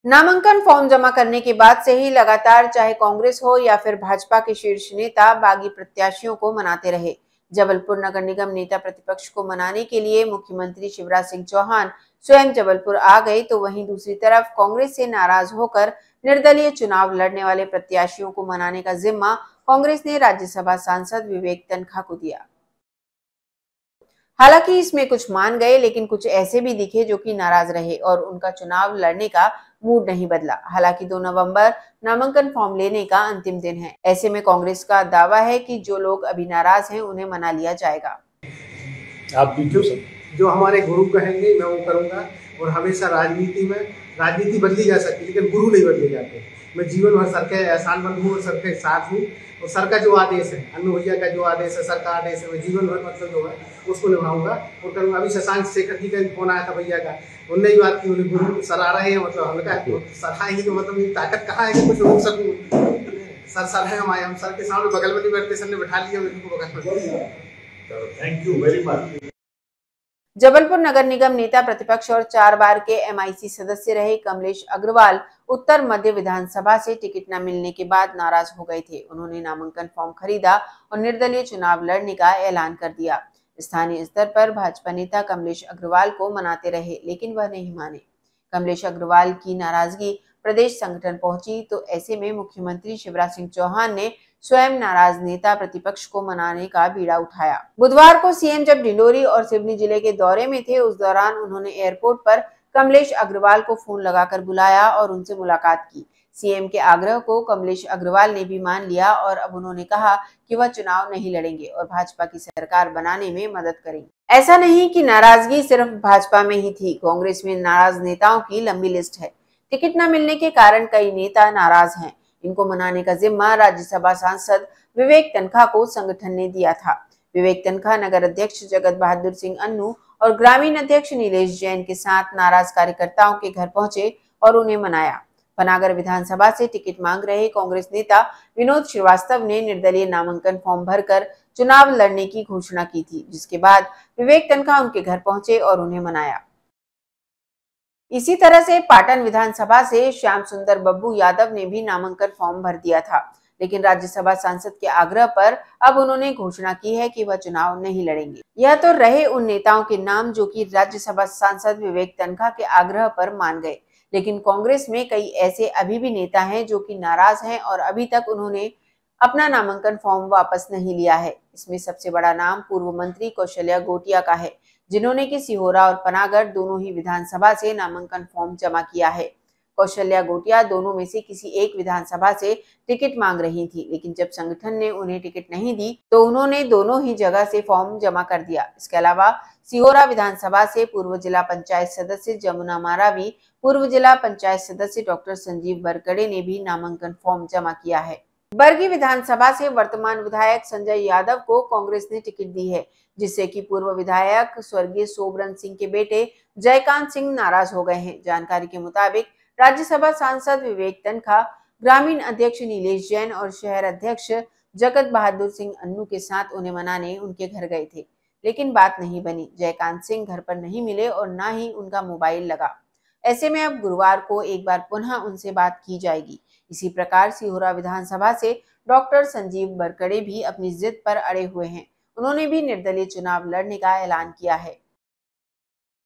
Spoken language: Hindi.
नामांकन फॉर्म जमा करने के बाद से ही लगातार चाहे कांग्रेस हो या फिर भाजपा के शीर्ष नेता बागी प्रत्याशियों को मनाते रहे। जबलपुर नगर निगम नेता प्रतिपक्ष को मनाने के लिए मुख्यमंत्री शिवराज सिंह चौहान स्वयं जबलपुर आ गए, तो वहीं दूसरी तरफ कांग्रेस से नाराज होकर निर्दलीय चुनाव लड़ने वाले प्रत्याशियों को मनाने का जिम्मा कांग्रेस ने राज्यसभा सांसद विवेक तन्खा को दिया। हालांकि इसमें कुछ मान गए, लेकिन कुछ ऐसे भी दिखे जो कि नाराज रहे और उनका चुनाव लड़ने का मूड नहीं बदला। हालांकि 2 नवंबर नामांकन फॉर्म लेने का अंतिम दिन है। ऐसे में कांग्रेस का दावा है कि जो लोग अभी नाराज हैं उन्हें मना लिया जाएगा। आप जो हमारे गुरु कहेंगे मैं वो करूंगा। और हमेशा राजनीति बदली जा सकती है, लेकिन गुरु नहीं बदले जाते। मैं जीवन भर सर के एहसानमंद हूँ और सर के साथ हूँ। और सर का जो आदेश है, अन्नू भैया का जो आदेश है, सर का आदेश है, मैं जीवन भर मतलब जो है उसको निभाऊंगा और करूँगा। अभी शशांक शेखर जी का फोन आया था भैया का, उनने ही बात की, उन्हें गुरु सर आ रहे हैं, मतलब हल्का सर आएंगे तो मतलब ये ताकत कहाँ है कि कुछ रोक सकूँ। सर है हम सर के सामने बगल में नहीं बैठते, सर ने बैठा लिया उनको बगल में। Thank you very much. Jabalpur नगर निगम नेता प्रतिपक्ष और 4 बार के MIC सदस्य रहे कमलेश अग्रवाल उत्तर मध्य विधानसभा से टिकट न मिलने के बाद नाराज हो गए थे। उन्होंने नामांकन फॉर्म खरीदा और निर्दलीय चुनाव लड़ने का ऐलान कर दिया। स्थानीय स्तर पर भाजपा नेता कमलेश अग्रवाल को मनाते रहे, लेकिन वह नहीं माने। कमलेश अग्रवाल की नाराजगी प्रदेश संगठन पहुंची, तो ऐसे में मुख्यमंत्री शिवराज सिंह चौहान ने स्वयं नाराज नेता प्रतिपक्ष को मनाने का बीड़ा उठाया। बुधवार को सीएम जब डिंडोरी और सिवनी जिले के दौरे में थे, उस दौरान उन्होंने एयरपोर्ट पर कमलेश अग्रवाल को फोन लगाकर बुलाया और उनसे मुलाकात की। सीएम के आग्रह को कमलेश अग्रवाल ने भी मान लिया और अब उन्होंने कहा कि वह चुनाव नहीं लड़ेंगे और भाजपा की सरकार बनाने में मदद करेंगे। ऐसा नहीं कि नाराजगी सिर्फ भाजपा में ही थी, कांग्रेस में नाराज नेताओं की लंबी लिस्ट है। टिकट न मिलने के कारण कई नेता नाराज हैं। इनको मनाने का जिम्मा राज्यसभा सांसद विवेक तन्खा को संगठन ने दिया था। विवेक तन्खा नगर अध्यक्ष जगत बहादुर सिंह अन्नू और ग्रामीण अध्यक्ष नीलेश जैन के साथ नाराज कार्यकर्ताओं के घर पहुंचे और उन्हें मनाया। पनागर विधानसभा से टिकट मांग रहे कांग्रेस नेता विनोद श्रीवास्तव ने निर्दलीय नामांकन फॉर्म भरकर चुनाव लड़ने की घोषणा की थी, जिसके बाद विवेक तन्खा उनके घर पहुंचे और उन्हें मनाया। इसी तरह से पाटन विधानसभा से श्याम सुंदर बब्बू यादव ने भी नामांकन फॉर्म भर दिया था, लेकिन राज्यसभा सांसद के आग्रह पर अब उन्होंने घोषणा की है कि वह चुनाव नहीं लड़ेंगे। यह तो रहे उन नेताओं के नाम जो कि राज्यसभा सांसद विवेक तन्खा के आग्रह पर मान गए, लेकिन कांग्रेस में कई ऐसे अभी भी नेता हैं जो कि नाराज हैं और अभी तक उन्होंने अपना नामांकन फॉर्म वापस नहीं लिया है। इसमें सबसे बड़ा नाम पूर्व मंत्री कौशल्या गोटिया का है, जिन्होंने कि सिहोरा और पनागढ़ दोनों ही विधानसभा से नामांकन फॉर्म जमा किया है। कौशल्या गोटिया दोनों में से किसी एक विधानसभा से टिकट मांग रही थी, लेकिन जब संगठन ने उन्हें टिकट नहीं दी तो उन्होंने दोनों ही जगह से फॉर्म जमा कर दिया। इसके अलावा सिहोरा विधानसभा से पूर्व जिला पंचायत सदस्य जमुना मारावी, पूर्व जिला पंचायत सदस्य डॉक्टर संजीव बरकड़े ने भी नामांकन फॉर्म जमा किया है। बरगी विधानसभा से वर्तमान विधायक संजय यादव को कांग्रेस ने टिकट दी है, जिससे कि पूर्व विधायक स्वर्गीय सोबरन सिंह के बेटे जयकांत सिंह नाराज हो गए हैं। जानकारी के मुताबिक राज्यसभा सांसद विवेक तन्खा, ग्रामीण अध्यक्ष नीलेश जैन और शहर अध्यक्ष जगत बहादुर सिंह अन्नू के साथ उन्हें मनाने उनके घर गए थे, लेकिन बात नहीं बनी। जयकांत सिंह घर पर नहीं मिले और न ही उनका मोबाइल लगा। ऐसे में अब गुरुवार को एक बार पुनः उनसे बात की जाएगी। इसी प्रकार सिहोरा विधानसभा से डॉक्टर संजीव बरकड़े भी अपनी जिद पर अड़े हुए हैं। उन्होंने भी निर्दलीय चुनाव लड़ने का ऐलान किया है।